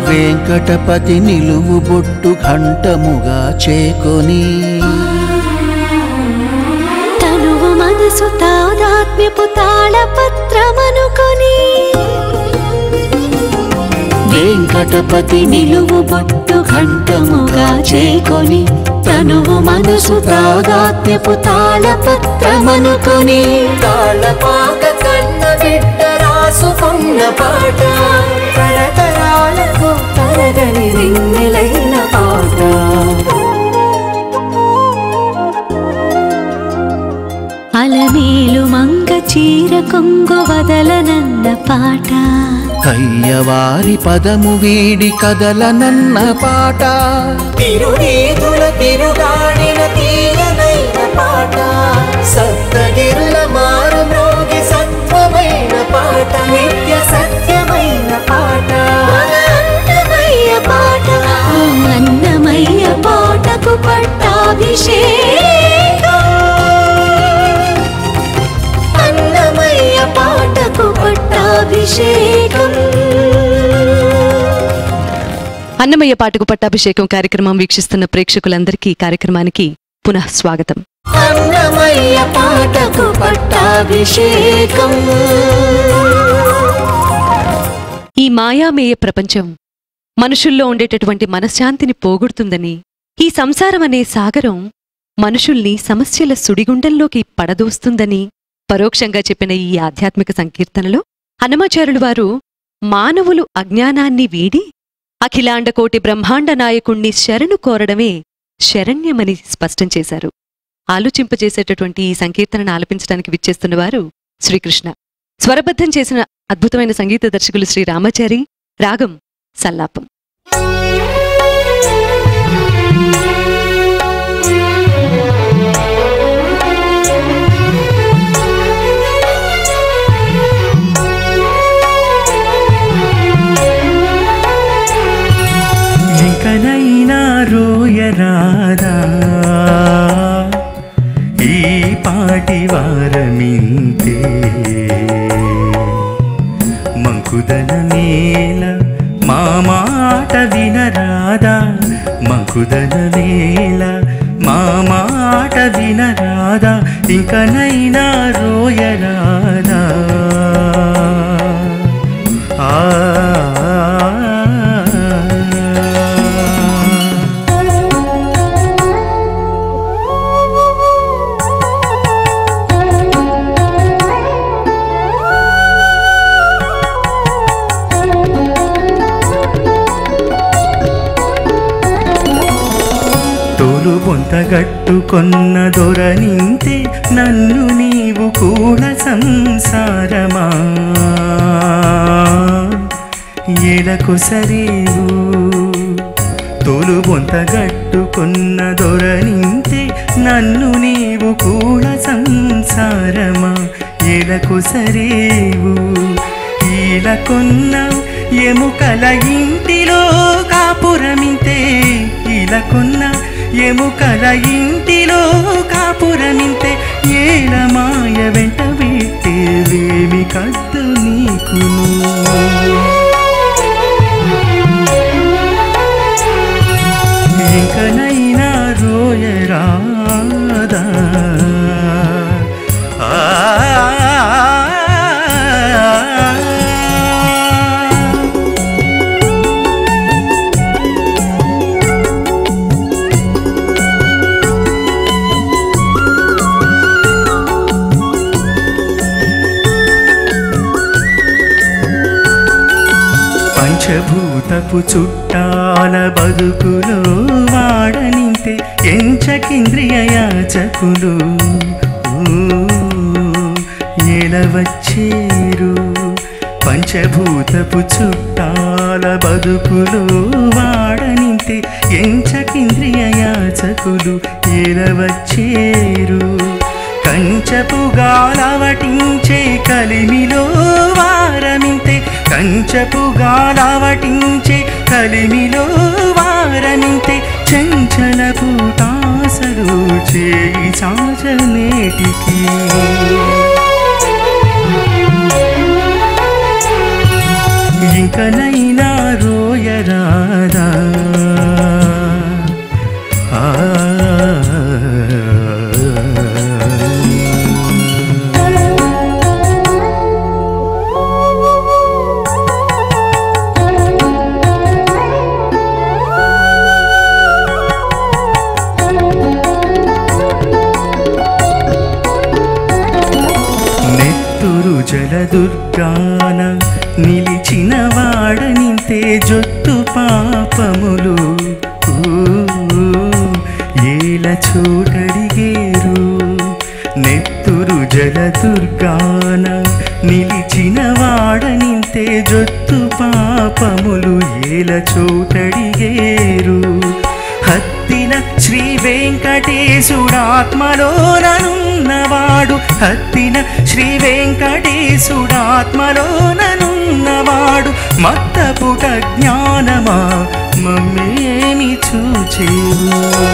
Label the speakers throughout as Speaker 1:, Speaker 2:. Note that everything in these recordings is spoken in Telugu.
Speaker 1: వెంకటపతి నిలువు బొట్టు ఘంటముగా చేకొని
Speaker 2: తనువు మనసు తాదాత్మ్యపు తాళపత్రమనుకొని వెంకటపతి నిలువు బొట్టు ఘంటముగా చేకొని తనువు మనసు తాదాత్మ్యపు తాళపత్రమనుకొని తాళపాక కన్న బిడ్డ రాసుకున్న పాట తరతరాలకు తరగని రింగిలైన పాట అలమేలు మంగ చీర కొంగు వదలనన్న పాట
Speaker 1: కయ్యవారి పదము వీడి కదలనన్న పాట
Speaker 2: తిరునీతుల తిరుగాడిన తీయనైన పాట సప్తగిరుల మారు మ్రోగి సత్వమైన పాట నిత్య సత్యమైన పాట అన్నమయ్య పాట అన్నమయ్య పాటకు పట్టాభిషేకం అన్నమయ్య పాటకు పట్టాభిషేకం.
Speaker 3: అన్నమయ్య పాటకు పట్టాభిషేకం కార్యక్రమం వీక్షిస్తున్న ప్రేక్షకులందరికీ కార్యక్రమానికి పునః స్వాగతం.
Speaker 2: అన్నమయ్య పాటకు పట్టాభిషేకం.
Speaker 3: ఈ మాయామేయ ప్రపంచం మనుషుల్లో ఉండేటటువంటి మనశ్శాంతిని పోగొడుతుందని, ఈ సంసారం అనే సాగరం మనుషుల్ని సమస్యల సుడిగుండంలోకి పడదోస్తుందని పరోక్షంగా చెప్పిన ఈ ఆధ్యాత్మిక సంకీర్తనలో అన్నమాచార్యులు వారు మానవులు అజ్ఞానాన్ని వీడి అఖిలాండకోటి బ్రహ్మాండ నాయకుణ్ణి శరణు కోరడమే శరణ్యమని స్పష్టం చేశారు. ఆలోచింపజేసేటటువంటి ఈ సంకీర్తనను ఆలపించడానికి విచ్చేస్తున్నవారు శ్రీకృష్ణ. స్వరబద్ధం చేసిన అద్భుతమైన సంగీత దర్శకులు శ్రీ రామాచారి. రాగం సల్లాపం.
Speaker 4: ఇంకనైనా రోయరాదా ఈ పాటి వారమింతే మంకుదన నేల మా మాట వినరాదా మంకుదన నేల మా మాట వినరాదా ఇంకనైనా రోయరాదా బొంతగట్టుకొన్న దొరనింతే నన్ను నీవు కూడా సంసారమా ఎలకు సరేవు తోలు బొంతగట్టుకొన్న దొరనింతే నన్ను నీవు కూడా సంసారమా ఎలకు సరేవు ఈలకొన్న ఎముకల ఇంటిలో కాపురమింతే ఈలకొన్న ఎముకల ఇంటిలో కాపురమింతే ఏల మాయ వెంట పెట్టేవేమి కద్ద నీకును ఇంకనైనా రోయరాదా పంచభూతపు చుట్టాల బతుకులో వాడనింతే ఎంచకింద్రియ యాచకులు ఎలా వచ్చేరు పంచభూతపు చుట్టాల బతుకులో వాడనింతే ఎంచకింద్రియ యాచకులు ఎలా వచ్చేరు కంచపు గాలవటించే కలిమిలో వారమింతే కంచపు గాలవటించే కలిమిలో వారమింతే చంచల పూటాసలు చేయి సాచనేటికి ఇంకనైనా రోయ వినరాదా నెత్తురు జలదుర్గాన నిలిచిన వాడనింతే జొత్తు పాపములు ఏల చోటడిగేరు. నెత్తురు జలదుర్గాన నిలిచిన వాడనింతే జొత్తు పాపములు ఏల చోటడిగేరు. హత్తిన శ్రీ వెంకటేశుడాత్మలోననున్నవాడు, హత్తిన శ్రీ వెంకటేశుడాత్మలోననున్నవాడు మత్తపుట జ్ఞానమా మమ్మేమి చూచేవు.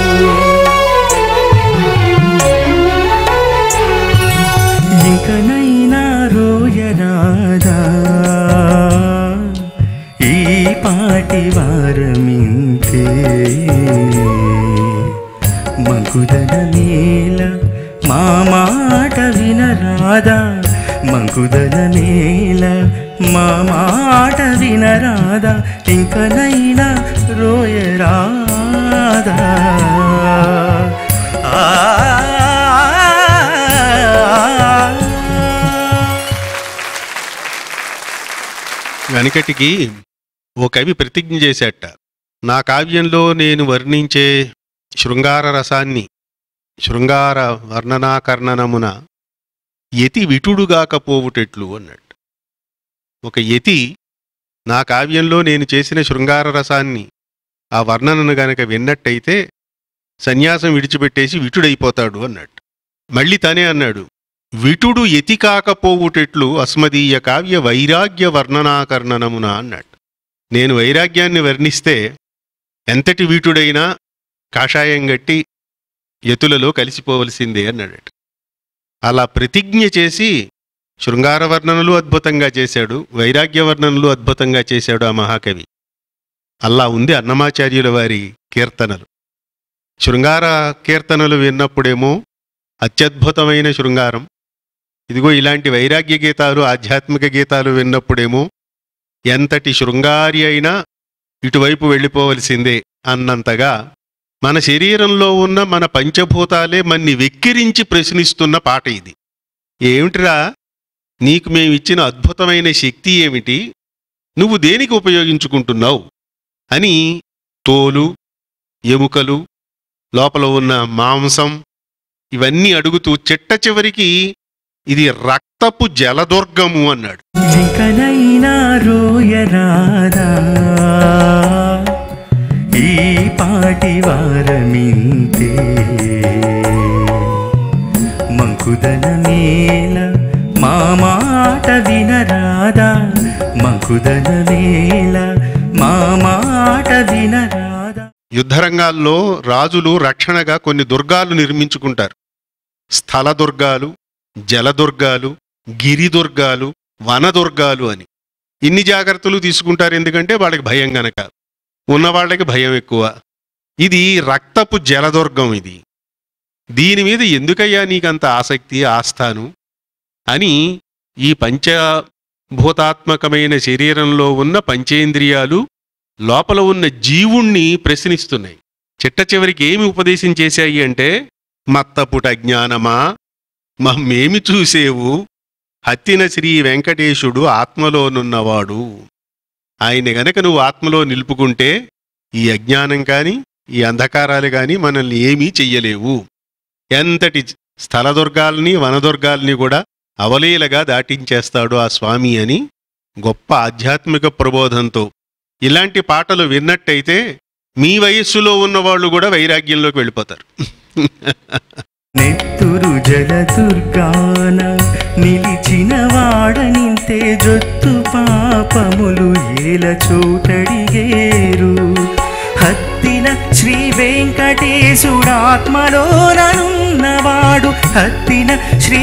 Speaker 4: ఇంకనైనా రోయరాదా ఈ పాటి వారమింతే. మంకుదన నేల మా మాట వినరాదా, మంకుదన నేల మా మాట వినరాదా, ఇంకనైనా రోయరాదా.
Speaker 5: వెనకటికి ఓ కవి ప్రతిజ్ఞ చేశాట, నా కావ్యంలో నేను వర్ణించే శృంగార రసాన్ని శృంగార వర్ణనాకర్ణనమున యతి విటుడుగాకపోవుటెట్లు అన్నట్టు. ఒక యతి నా కావ్యంలో నేను చేసిన శృంగార రసాన్ని ఆ వర్ణనను గనక విన్నట్టయితే సన్యాసం విడిచిపెట్టేసి విటుడైపోతాడు అన్నట్టు. మళ్ళీ తనే అన్నాడు, విటుడు యతి కాకపోవుటెట్లు అస్మదీయ కావ్య వైరాగ్య వర్ణనాకర్ణనమున అన్నట్టు. నేను వైరాగ్యాన్ని వర్ణిస్తే ఎంతటి వీటుడైనా కాషాయం గట్టి యతులలో కలిసిపోవలసిందే అన్నాడట. అలా ప్రతిజ్ఞ చేసి శృంగార వర్ణనలు అద్భుతంగా చేశాడు, వైరాగ్య వర్ణనలు అద్భుతంగా చేశాడు ఆ మహాకవి. అలా ఉంది అన్నమాచార్యుల వారి కీర్తనలు. శృంగార కీర్తనలు విన్నప్పుడేమో అత్యద్భుతమైన శృంగారం, ఇదిగో ఇలాంటి వైరాగ్య గీతాలు ఆధ్యాత్మిక గీతాలు విన్నప్పుడేమో ఎంతటి శృంగారి అయినా ఇటువైపు వెళ్ళిపోవలసిందే అన్నంతగా మన శరీరంలో ఉన్న మన పంచభూతాలే మన్ని వెక్కిరించి ప్రశ్నిస్తున్న పాట ఇది. ఏమిటిరా, నీకు మేమిచ్చిన అద్భుతమైన శక్తి ఏమిటి, నువ్వు దేనికి ఉపయోగించుకుంటున్నావు అని తోలు, ఎముకలు, లోపల ఉన్న మాంసం ఇవన్నీ అడుగుతూ చిట్ట చివరికి ఇది రక్తపు జలదుర్గము అన్నాడు.
Speaker 4: ఇంకనైనా రోయరాదా ఈ పాటి వారమింతే. మంకుదన నేల మా మాట వినరాదా, మంకుదన నేల మా మాట వినరాదా.
Speaker 5: యుద్ధరంగాల్లో రాజులు రక్షణగా కొన్ని దుర్గాలు నిర్మించుకుంటారు. స్థల దుర్గాలు, జలదుర్గాలు, గిరిదుర్గాలు, వనదుర్గాలు అని. ఇన్ని జాగ్రత్తలు తీసుకుంటారు ఎందుకంటే వాళ్ళకి భయం గనక, ఉన్నవాళ్ళకి భయం ఎక్కువ. ఇది రక్తపు జలదుర్గం. ఇది దీని మీద ఎందుకయ్యా నీకంత ఆసక్తి ఆస్థాను అని ఈ పంచభూతాత్మకమైన శరీరంలో ఉన్న పంచేంద్రియాలు లోపల ఉన్న జీవుణ్ణి ప్రశ్నిస్తున్నాయి. చిట్ట చివరికి ఏమి ఉపదేశం చేశాయి అంటే, మత్తపుట జ్ఞానమా మమ్మేమి చూసేవు, హత్తిన శ్రీ వెంకటేశుడు ఆత్మలోనున్నవాడు. ఆయన గనక నువ్వు ఆత్మలో నిలుపుకుంటే ఈ అజ్ఞానం కాని ఈ అంధకారాలు కాని మనల్ని ఏమీ చెయ్యలేవు. ఎంతటి స్థలదుర్గాల్ని వనదుర్గాల్ని కూడా అవలీలగా దాటించేస్తాడు ఆ స్వామి అని గొప్ప ఆధ్యాత్మిక ప్రబోధంతో ఇలాంటి పాటలు విన్నట్టయితే మీ వయస్సులో ఉన్నవాళ్ళు కూడా వైరాగ్యంలోకి వెళ్ళిపోతారు.
Speaker 4: నెత్తురు జలదుర్గాన నిలిచిన వాడనింతే జొత్తు పాపములు ఏల చోటడిగేరు. హత్తిన శ్రీ వెంకటేశుడాత్మలోననున్నవాడు, హత్తిన శ్రీ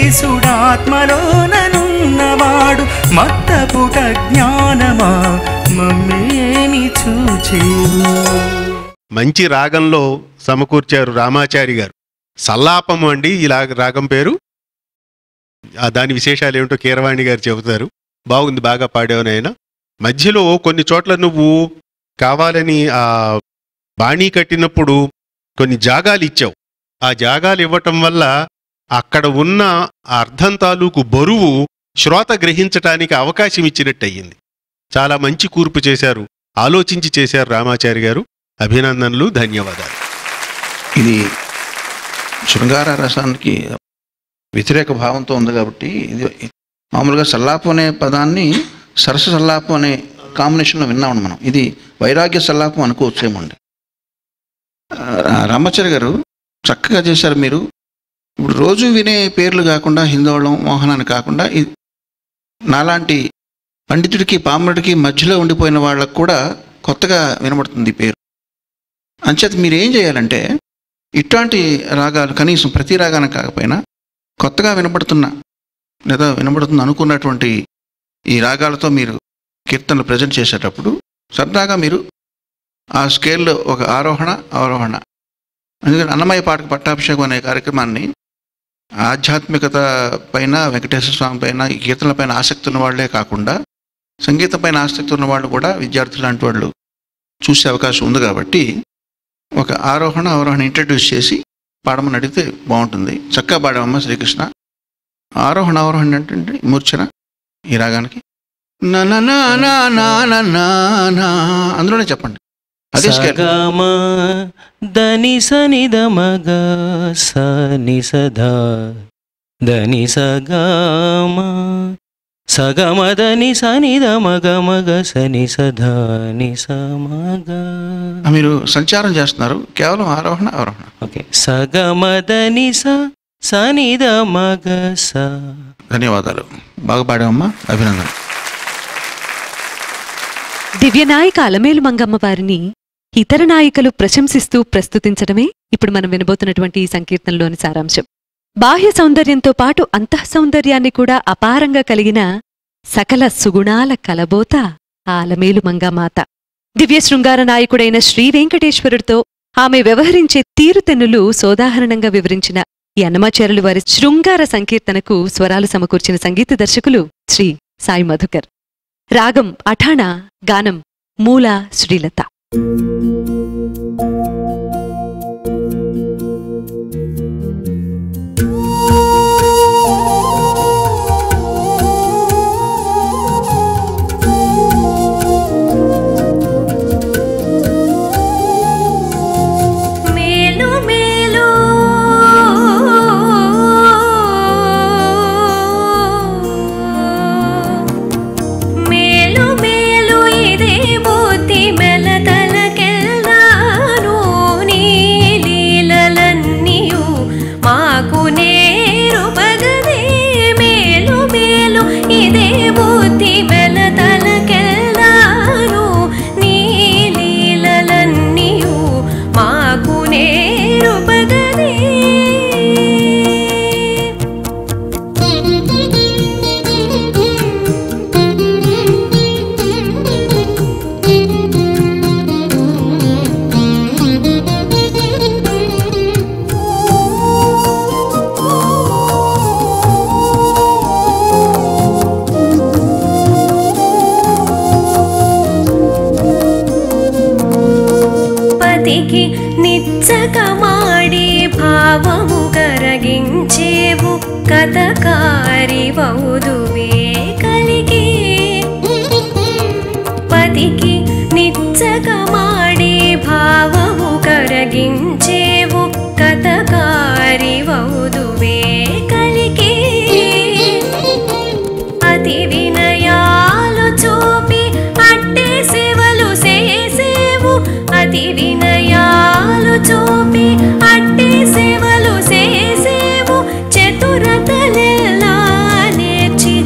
Speaker 4: వెంకటేశుడాత్మలోననున్నవాడు మత్తపుట జ్ఞానమా మమ్మేమి చూచేవు.
Speaker 5: మంచి రాగంలో సమకూర్చారు రామాచారి గారు. సల్లాపము అండి ఇలా రాగం పేరు. దాని విశేషాలు ఏమిటో కీరవాణి గారు చెబుతారు. బాగుంది, బాగా పాడావునైనా. మధ్యలో కొన్ని చోట్ల నువ్వు కావాలని ఆ బాణీ కట్టినప్పుడు కొన్ని జాగాలు ఇచ్చావు. ఆ జాగాలు ఇవ్వటం వల్ల అక్కడ ఉన్న అర్థం తాలూకు బరువు శ్రోత గ్రహించటానికి అవకాశం ఇచ్చినట్టు అయ్యింది. చాలా మంచి కూర్పు చేశారు, ఆలోచించి చేశారు రామాచారి గారు. అభినందనలు, ధన్యవాదాలు.
Speaker 6: ఇది శృంగార రసానికి వ్యతిరేక భావంతో ఉంది కాబట్టి ఇది మామూలుగా సల్లాపం అనే పదాన్ని సరస సల్లాపం అనే కాంబినేషన్లో విన్నాము మనం. ఇది వైరాగ్య సల్లాపం అనుకోవచ్చేమండి. రామాచారి గారు చక్కగా చేశారు. మీరు ఇప్పుడు రోజు వినే పేర్లు కాకుండా హిందోళం, మోహనాన్ని కాకుండా నాలాంటి పండితుడికి పామరుడికి మధ్యలో ఉండిపోయిన వాళ్ళకు కూడా కొత్తగా వినబడుతుంది ఈ పేరు. అంచేత మీరు ఏం చేయాలంటే ఇట్లాంటి రాగాలు కనీసం ప్రతి రాగానికి కాకపోయినా కొత్తగా వినబడుతున్న లేదా వినబడుతుంది అనుకున్నటువంటి ఈ రాగాలతో మీరు కీర్తనలు ప్రజెంట్ చేసేటప్పుడు సరదాగా మీరు ఆ స్కేల్లో ఒక ఆరోహణ అవరోహణ, ఎందుకంటే అన్నమయ్య పాటకు పట్టాభిషేకం అనే కార్యక్రమాన్ని ఆధ్యాత్మికత పైన, వెంకటేశ్వర స్వామి పైన, ఈ కీర్తనల పైన ఆసక్తి ఉన్న వాళ్లే కాకుండా సంగీతం పైన ఆసక్తి ఉన్న వాళ్ళు కూడా, విద్యార్థులు లాంటి వాళ్ళు చూసే అవకాశం ఉంది. కాబట్టి ఒక ఆరోహణ అవరోహణ ఇంట్రడ్యూస్ చేసి పాడమని అడిగితే బాగుంటుంది. చక్కగా పాడామమ్మ శ్రీకృష్ణ. ఆరోహణ అవరోహణ ఏంటంటే మూర్ఛన ఈ రాగానికి అందులోనే చెప్పండి. అదే
Speaker 4: సగమ దని సనిదమగ సని సదా దని సగమ సగమదని సనిదమగ మగ సని సదా ని సమగ.
Speaker 6: మీరు సంచారం చేస్తున్నారు, కేవలం ఆరోహణ అవరోహణ.
Speaker 4: ఓకే, సగమదని సనిదమగ స.
Speaker 6: ధన్యవాదాలు, బాగా పాడామమ్మా, అభినందన.
Speaker 3: దివ్యనాయిక అలమేలు మంగమ్మ వారిని ఇతర నాయికలు ప్రశంసిస్తూ ప్రస్తుతించడమే ఇప్పుడు మనం వినబోతున్నటువంటి ఈ సంకీర్తనలోని సారాంశం. బాహ్య సౌందర్యంతో పాటు అంతః సౌందర్యాన్ని కూడా అపారంగా కలిగిన సకల సుగుణాల కలబోత ఆ అలమేలు మంగమాత. దివ్య శృంగార నాయకుడైన శ్రీ వెంకటేశ్వరుడితో ఆమె వ్యవహరించే తీరుతెన్నులు సోదాహరణంగా వివరించిన ఈ అన్నమాచార్యులు వారి శృంగార సంకీర్తనకు స్వరాలు సమకూర్చిన సంగీత దర్శకులు శ్రీ సాయి మధుకర్. రాగం అఠాణా, గానం మూల శ్రీలత.
Speaker 7: సేవలు సేసేవు చతురతలెల్లా నేర్చి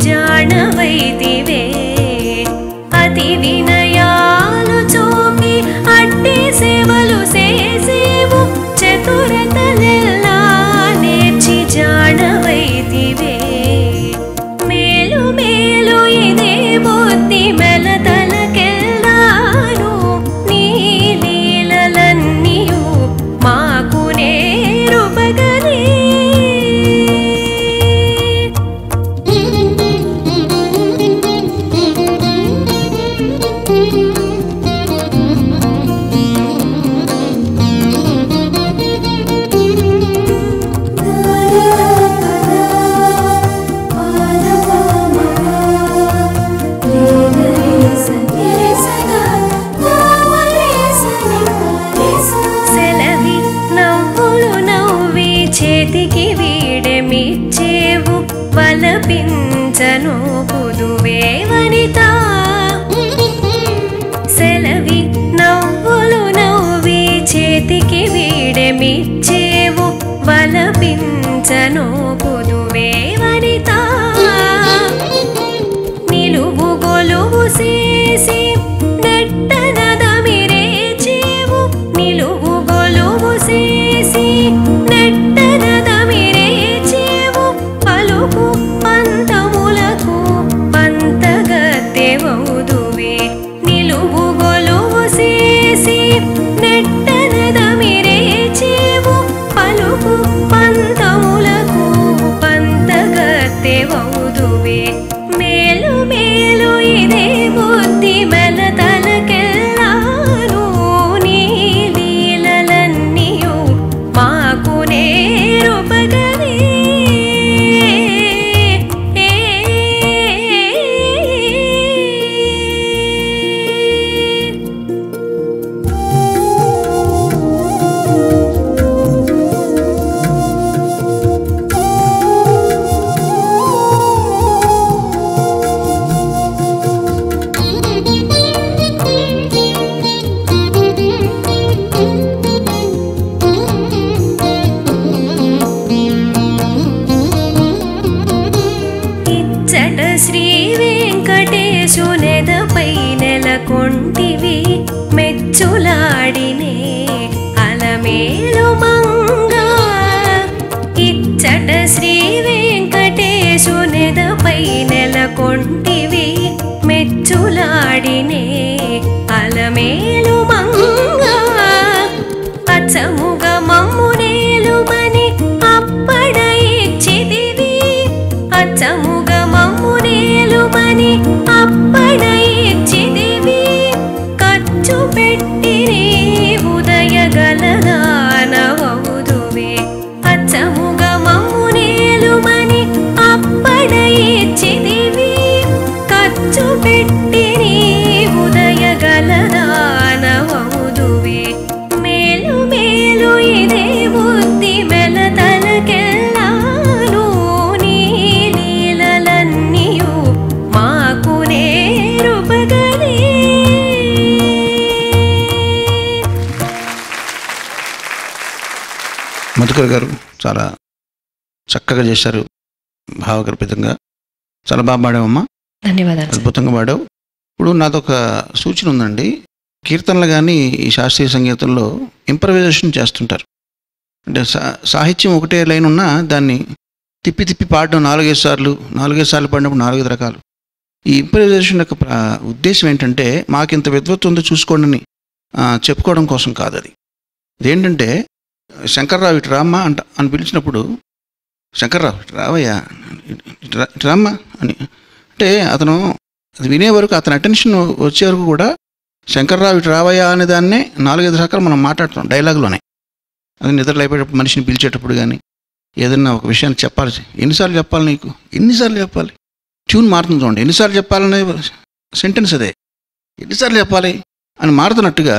Speaker 6: మధుకర్ గారు చాలా చక్కగా చేశారు, భావగర్భితంగా. చాలా బాగా పాడావమ్మా,
Speaker 7: ధన్యవాదాలు.
Speaker 6: అద్భుతంగా పాడావు. ఇప్పుడు నాదొక సూచన ఉందండి. కీర్తనలు కానీ ఈ శాస్త్రీయ సంగీతంలో ఇంప్రవైజేషన్ చేస్తుంటారు. అంటే సాహిత్యం ఒకటే లైన్ ఉన్నా దాన్ని తిప్పి తిప్పి పాడడం 4-5 సార్లు పాడినప్పుడు 4-5 రకాలు. ఈ ఇంప్రవైజేషన్ యొక్క ఉద్దేశం ఏంటంటే మాకింత విద్వత్తు ఉందో చూసుకోండి చెప్పుకోవడం కోసం కాదు. అది ఇదేంటంటే శంకర్రావు ఇటు రామ్మా అని పిలిచినప్పుడు, శంకర్రావు ఇటు రావయ్యా, ఇటు రామ్మా అని అంటే అతను అది వినే వరకు, అతని అటెన్షన్ వచ్చే వరకు కూడా శంకర్రావు ఇటు రావయ్యా అనే దాన్నే 4-5 రకాలు మనం మాట్లాడుతాం డైలాగ్లోనే. అది నిద్రలు అయిపోయేటప్పుడు, మనిషిని పిలిచేటప్పుడు కానీ, ఏదన్నా ఒక విషయాన్ని చెప్పాలి. ఎన్నిసార్లు చెప్పాలి నీకు, ఎన్నిసార్లు చెప్పాలి, ట్యూన్ మారుతుంది చూడండి. ఎన్నిసార్లు చెప్పాలనే సెంటెన్స్ అదే, ఎన్నిసార్లు చెప్పాలి అని మారుతున్నట్టుగా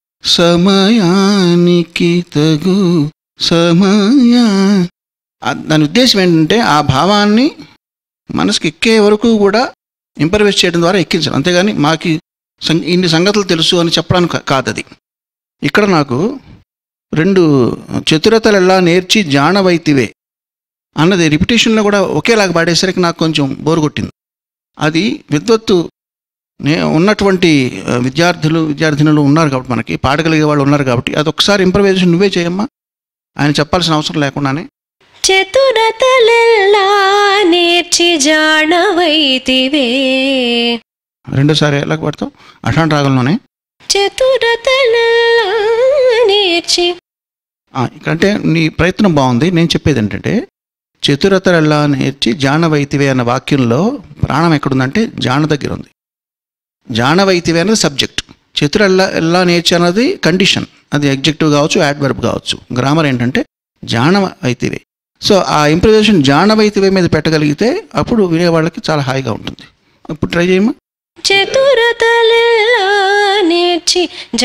Speaker 6: సమయానికి తగు సమయా. దాని ఉద్దేశం ఏంటంటే ఆ భావాన్ని మనసుకి ఎక్కే వరకు కూడా ఇంప్రవైజ్ చేయడం ద్వారా ఎక్కించాలి. అంతేగాని మాకు ఇన్ని సంగతులు తెలుసు అని చెప్పడానికి కాదు అది. ఇక్కడ నాకు 2 చతురతలెల్లా నేర్చి జానవైతివే అన్నది రిపిటేషన్లో కూడా ఒకేలాగా పాడేసరికి నాకు కొంచెం బోరు కొట్టింది. అది విద్వత్తు ఉన్నటువంటి విద్యార్థినులు ఉన్నారు కాబట్టి, మనకి పాడగలిగే వాళ్ళు ఉన్నారు కాబట్టి, అది ఒకసారి ఇంప్రవైజేషన్ నువ్వే చేయమ్మా, ఆయన చెప్పాల్సిన అవసరం లేకుండానే.
Speaker 7: చతురతలెల్లా నేర్చి జానవైతివే.
Speaker 6: రెండోసారి ఎలా పడతావు? అఠాన్ రాగంలోనే
Speaker 7: చతురతలెల్లా నేర్చి.
Speaker 6: అంటే నీ ప్రయత్నం బాగుంది. నేను చెప్పేది ఏంటంటే చతురతలెల్లా నేర్చి జానవైతివే అన్న వాక్యంలో ప్రాణం ఎక్కడుందంటే జాన దగ్గర ఉంది. జానవైతివే అనేది సబ్జెక్ట్, చతురల్లా నేర్చి అన్నది కండిషన్. అది ఎగ్జెక్టివ్ కావచ్చు, యాడ్వర్బ్ కావచ్చు. గ్రామర్ ఏంటంటే జానవైతివే. సో ఆ ఇంప్రవైజేషన్ జానవైతివే మీద పెట్టగలిగితే అప్పుడు వినేవాళ్ళకి చాలా హాయిగా ఉంటుంది. ఇప్పుడు ట్రై చేయమ్మా.
Speaker 7: చతురతలెల్లా నేర్చి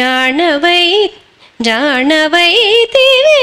Speaker 7: జానవైతివే.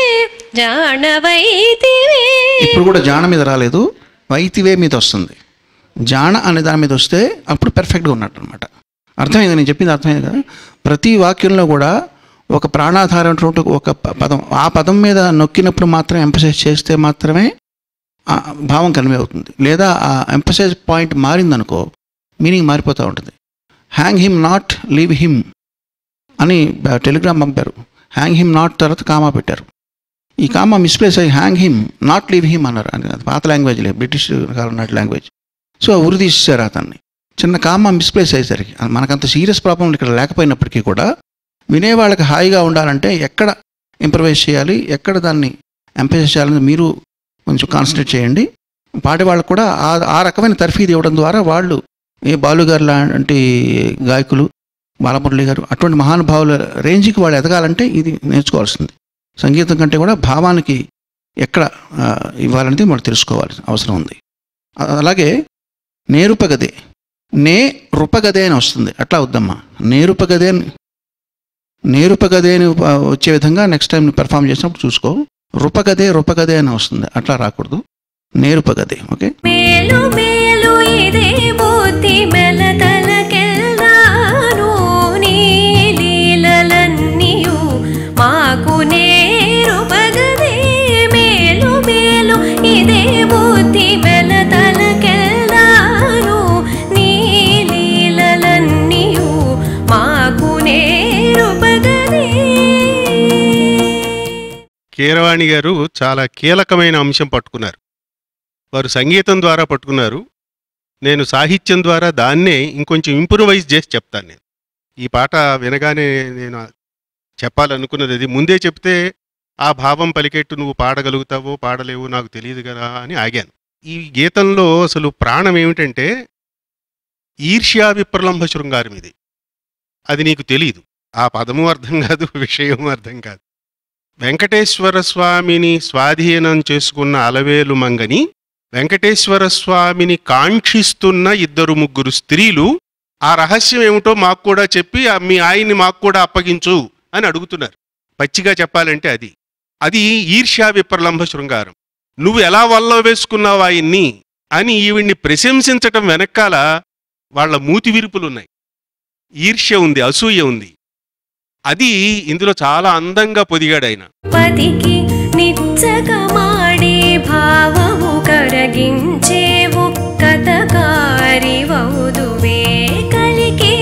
Speaker 6: ఇప్పుడు కూడా జాన మీద రాలేదు, వైతివే మీద వస్తుంది. జాన అనే దాని మీద వస్తే అప్పుడు పెర్ఫెక్ట్గా ఉన్నట్టు అనమాట. అర్థమైంది నేను చెప్పింది? అర్థమైంది కదా. ప్రతి వాక్యంలో కూడా ఒక ప్రాణాధారమైనటువంటి ఒక పదం, ఆ పదం మీద నొక్కినప్పుడు మాత్రం ఎంఫసైజ్ చేస్తే మాత్రమే భావం కన్వే అవుతుంది. లేదా ఆ ఎంఫసైజ్ పాయింట్ మారిందనుకో మీనింగ్ మారిపోతూ ఉంటుంది. Hang him not leave him అని టెలిగ్రామ్ పంపారు. హ్యాంగ్ హిమ్ నాట్ తర్వాత కామా పెట్టారు. ఈ కామా మిస్ప్లేస్ అయ్యి hang him not leave him అన్నారు. అది పాత లాంగ్వేజ్లే, బ్రిటిష్ కాలం నాటి లాంగ్వేజ్. సో ఉరి తీసేశారు అతన్ని. చిన్న కామా మిస్ప్లేస్ అయ్యేసరికి మనకంత సీరియస్ ప్రాబ్లం ఇక్కడ లేకపోయినప్పటికీ కూడా వినేవాళ్ళకి హాయిగా ఉండాలంటే ఎక్కడ ఇంప్రవైజ్ చేయాలి, ఎక్కడ దాన్ని ఎంఫసైజ్ చేయాలని మీరు కొంచెం కాన్సన్ట్రేట్ చేయండి. పాడేవాళ్ళకు కూడా ఆ రకమైన తర్ఫీదు ఇవ్వడం ద్వారా వాళ్ళు బాలుగారు లాంటి గాయకులు, బాలమురళి గారు అటువంటి మహానుభావుల రేంజ్కి వాళ్ళు ఎదగాలంటే ఇది నేర్చుకోవాల్సింది. సంగీతం కంటే కూడా భావానికి ఎక్కడ ఇవ్వాలనేది మనం తెలుసుకోవాలి అవసరం ఉంది. అలాగే నేరుపగదే, నే రూపగదే అని వస్తుంది. అట్లా వద్దమ్మా, నేరుపగదే అని వచ్చే విధంగా నెక్స్ట్ టైం పెర్ఫామ్ చేసినప్పుడు చూసుకో. రూపగదే అని వస్తుంది, అట్లా రాకూడదు. నేరుపగదే. ఓకే.
Speaker 5: కీరవాణి గారు చాలా కీలకమైన అంశం పట్టుకున్నారు. వారు సంగీతం ద్వారా పట్టుకున్నారు. నేను సాహిత్యం ద్వారా దాన్నే ఇంకొంచెం ఇంప్రూవైజ్ చేసి చెప్తాను. నేను ఈ పాట వినగానే నేను చెప్పాలనుకున్నది అది. ముందే చెప్తే ఆ భావం పలికెట్టు నువ్వు పాడగలుగుతావో పాడలేవో నాకు తెలియదు కదా అని ఆగాను. ఈ గీతంలో అసలు ప్రాణం ఏమిటంటే ఈర్ష్యా విప్రలంభ శృంగారం. ఇది అది నీకు తెలీదు. ఆ పదము అర్థం కాదు, విషయం అర్థం కాదు. వెంకటేశ్వర స్వామిని స్వాధీనం చేసుకున్న అలవేలు మంగని, వెంకటేశ్వర స్వామిని కాంక్షిస్తున్న 2-3 స్త్రీలు ఆ రహస్యం ఏమిటో మాకు కూడా చెప్పి మీ ఆయన్ని మాకు కూడా అప్పగించు అని అడుగుతున్నారు. పచ్చిగా చెప్పాలంటే అది ఈర్ష్యా విప్రలంభ శృంగారం. నువ్వు ఎలా వల్ల వేసుకున్నావు ఆయన్ని అని ఈవిడ్ని ప్రశంసించటం వెనకాల వాళ్ల మూతి విరుపులున్నాయి. ఈర్ష్య ఉంది, అసూయ ఉంది. అది ఇందులో చాలా అందంగా పొదిగాడు ఆయన.
Speaker 7: పతికి నిచ్చకమాడే భావము కరగించేవు కథకారివౌదువే కలికే.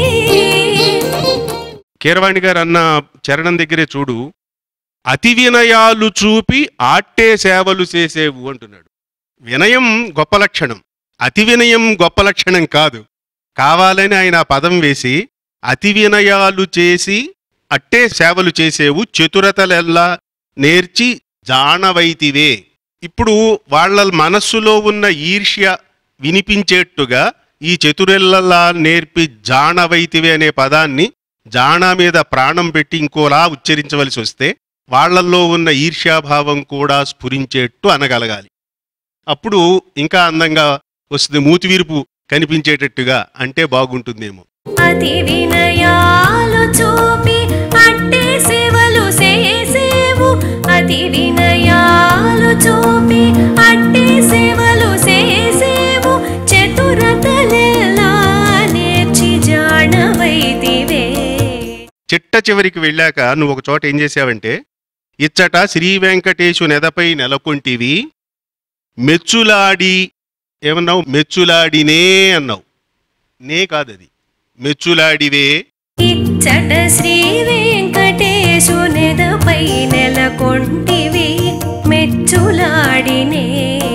Speaker 5: కీరవాణి గారు అన్న చరణం దగ్గరే చూడు, అతి వినయాలు చూపి ఆట్టే సేవలు చేసేవు అంటున్నాడు. వినయం గొప్ప లక్షణం, అతి వినయం గొప్ప లక్షణం కాదు. కావాలని ఆయన ఆ పదం వేసి అతి వినయాలు చేసి అట్టే సేవలు చేసేవు చతురతలెల్లా నేర్చి జానవైతివే. ఇప్పుడు వాళ్ళ మనస్సులో ఉన్న ఈర్ష్య వినిపించేట్టుగా ఈ చతురెల్లలా నేర్పి జానవైతివే అనే పదాన్ని జానా మీద ప్రాణం పెట్టి ఇంకోలా ఉచ్చరించవలసి వస్తే వాళ్లల్లో ఉన్న ఈర్ష్యాభావం కూడా స్ఫురించేట్టు అనగలగాలి. అప్పుడు ఇంకా అందంగా వస్తుంది, మూతివీర్పు కనిపించేటట్టుగా అంటే బాగుంటుందేమో.
Speaker 7: అతి వినయాలు చూపి అట్టే సేవలు చేసేవు, అతి వినయాలు చూపి అట్టే సేవలు చేసేవు చతురతలెల్లా నేర్చి జానవైతివే.
Speaker 5: చిట్ట చివరికి వెళ్ళాక నువ్వు ఒక చోట ఏం చేసావంటే, ఇచ్చట శ్రీ వెంకటేశు నెదపై నెలకొంటివి మెచ్చులాడి, ఏమన్నావు? మెచ్చులాడినే అన్నావు. నే కాదది, మెచ్చులాడివే.
Speaker 7: ఇచ్చట శ్రీ వెంకటేశు నెదపై నెలకొంటివి మెచ్చులాడినే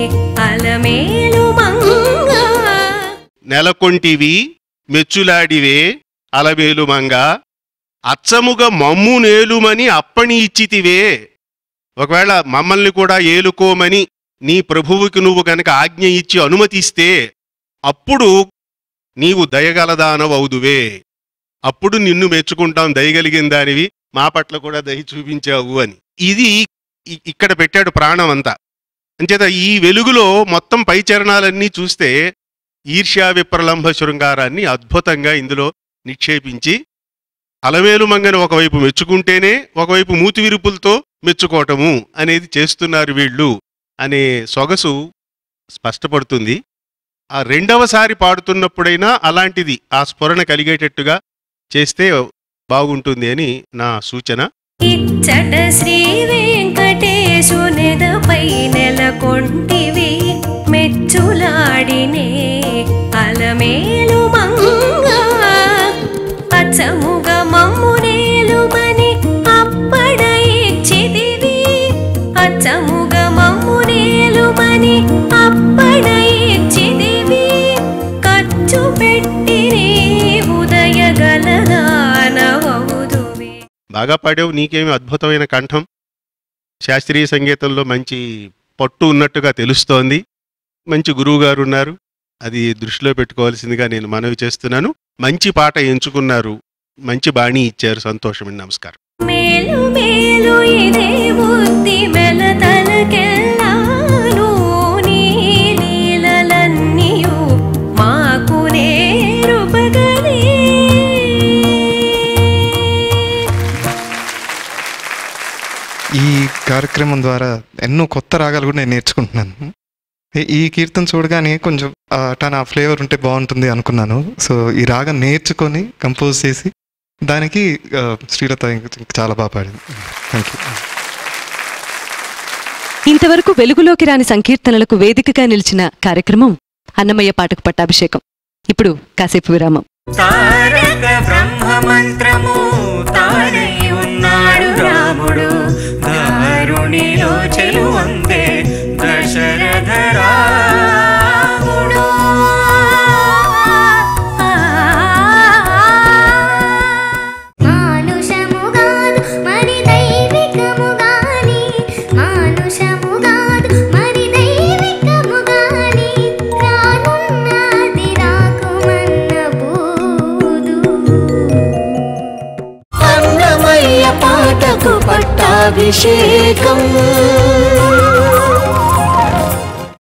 Speaker 7: అలమేలు మంగ.
Speaker 5: నెలకొంటివి మెచ్చులాడివే అలమేలు మంగ, అచ్చముగా మమ్ము నేలుమని అప్పని ఇచ్చితివే. ఒకవేళ మమ్మల్ని కూడా ఏలుకోమని నీ ప్రభువుకి నువ్వు గనక ఆజ్ఞ ఇచ్చి అనుమతిస్తే అప్పుడు నీవు దయగలదానవవుదువే, అప్పుడు నిన్ను మెచ్చుకుంటాం, దయగలిగిన దానివి, మా పట్ల కూడా దయ చూపించావు అని. ఇది ఇక్కడ పెట్టాడు ప్రాణం అంతా. అంచేత ఈ వెలుగులో మొత్తం పై చరణాలన్నీ చూస్తే ఈర్ష్యా విప్రలంభ శృంగారాన్ని అద్భుతంగా ఇందులో నిక్షేపించి అలమేలు మంగని ఒకవైపు మెచ్చుకుంటేనే ఒకవైపు మూతివిరుపులతో మెచ్చుకోవటము అనేది చేస్తున్నారు వీళ్ళు అనే సొగసు స్పష్టపడుతుంది. ఆ రెండవసారి పాడుతున్నప్పుడైనా అలాంటిది ఆ స్ఫురణ కలిగేటట్టుగా చేస్తే బాగుంటుంది అని నా సూచన.
Speaker 7: ఇచ్చట శ్రీ వెంకటేశు నెదపై నెలకొంటివి మెచ్చులాడినే అలమేలు మంగ, అచ్చముగ మమ్ము నేలుమని అప్పడ ఇచ్చితివి, అచ్చముగ మమ్ము నేలుమని అప్పడ ఇచ్చితివి ఖర్చు పెట్టి ఉదయగలదానవవుదువే.
Speaker 5: బాగా పాడావు, నీకేమి అద్భుతమైన కంఠం, శాస్త్రీయ సంగీతంలో మంచి పట్టు ఉన్నట్టుగా తెలుస్తోంది. మంచి గురువుగారు ఉన్నారు, అది దృష్టిలో పెట్టుకోవాల్సిందిగా నేను మనవి చేస్తున్నాను. మంచి పాట ఎంచుకున్నారు, మంచి బాణీ ఇచ్చారు, సంతోషమండి. నమస్కారం.
Speaker 7: మేలు మేలు ఇదే బుద్ధి మెలతలకెల్లాను నీ లీలలన్నీయు మాకు నేరుపగలే.
Speaker 8: ఈ కార్యక్రమం ద్వారా ఎన్నో కొత్త రాగాలు కూడా నేను నేర్చుకుంటున్నాను. ఈ కీర్తన చూడగానే కొంచెం ఆ ఫ్లేవర్ ఉంటే బాగుంటుంది అనుకున్నాను. సో ఈ రాగం నేర్చుకొని కంపోజ్ చేసి దానికి శ్రీలత చాలా బాగా పాడింది. Thank you.
Speaker 3: ఇంతవరకు వెలుగులోకి రాని సంకీర్తనలకు వేదికగా నిలిచిన కార్యక్రమం అన్నమయ్య పాటకు పట్టాభిషేకం. ఇప్పుడు కాసేపు విరామం.
Speaker 9: తారక బ్రహ్మ మంత్రము తానై ఉన్నాడు రాముడు, దారుణిలో చెలువందే దశరథ రాముడు.
Speaker 10: మానుషముగాదు మరి దైవికముగాని, మానుషముగాదు మరి దైవికముగాని రానున్నది రాకుమన్న బూదు.
Speaker 1: అన్నమయ్య పాటకు పట్టాభిషేకం.